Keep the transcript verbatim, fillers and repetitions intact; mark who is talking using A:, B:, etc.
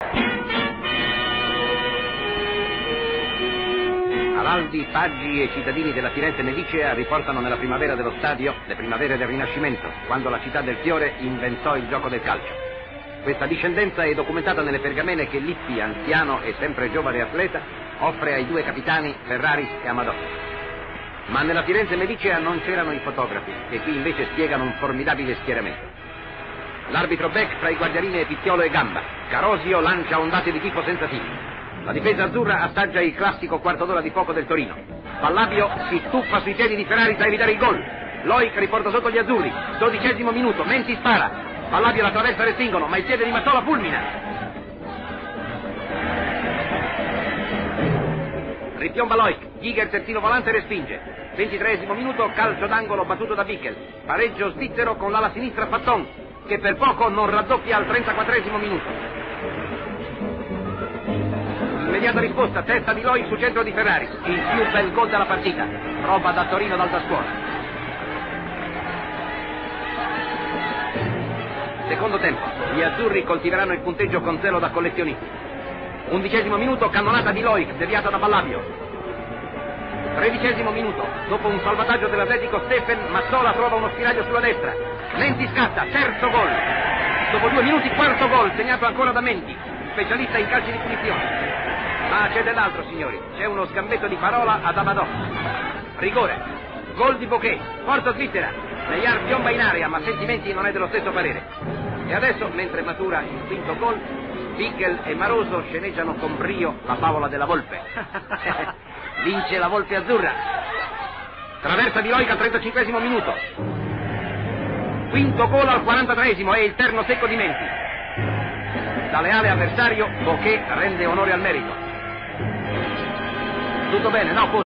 A: Araldi, Paggi e cittadini della Firenze Medicea riportano nella primavera dello stadio le primavere del Rinascimento, quando la città del Fiore inventò il gioco del calcio. Questa discendenza è documentata nelle pergamene che Lippi, anziano e sempre giovane atleta, offre ai due capitani Ferraris e Amadò. Ma nella Firenze Medicea non c'erano i fotografi, che qui invece spiegano un formidabile schieramento. L'arbitro Beck tra i guardiarini e Picchiolo e Gamba. Carosio lancia ondate di tifo senza fine. La difesa azzurra assaggia il classico quarto d'ora di fuoco del Torino. Pallabio si stuffa sui piedi di Ferraris a evitare il gol. Loic riporta sotto gli azzurri. Dodicesimo minuto, Menti spara. Pallabio la traversa respingono, ma il piede di Mazzola fulmina. Ripiomba Loic, Giger terzino volante respinge. ventitreesimo minuto, calcio d'angolo battuto da Bickel. Pareggio svizzero con l'ala sinistra Fatton, che per poco non raddoppia al trentaquattresimo minuto. Immediata risposta, testa di Loic su centro di Ferraris, il più bel gol della partita, roba da Torino dal da scuola. Secondo tempo, gli azzurri coltiveranno il punteggio con zelo da collezionisti. Undicesimo minuto, cannonata di Loic, deviata da Pallabio. Tredicesimo minuto, dopo un salvataggio dell'Atletico Steffen, Mazzola trova uno spiraglio sulla destra. Menti scatta, terzo gol. Dopo due minuti, quarto gol, segnato ancora da Menti, specialista in calci di punizione. Ma c'è dell'altro, signori. C'è uno scambetto di parola ad Amadò. Rigore. Gol di Bochet. Forza Svizzera. Neymar piomba in area, ma Sentimenti non è dello stesso parere. E adesso, mentre matura il quinto gol, Bickel e Maroso sceneggiano con brio la favola della Volpe. Vince la Volpe azzurra. Traversa di Loic al trentacinquesimo minuto. Quinto gol al quarantatreesimo, è il terno secco di Menti. Da leale avversario, Bochet rende onore al merito. Tutto bene, no?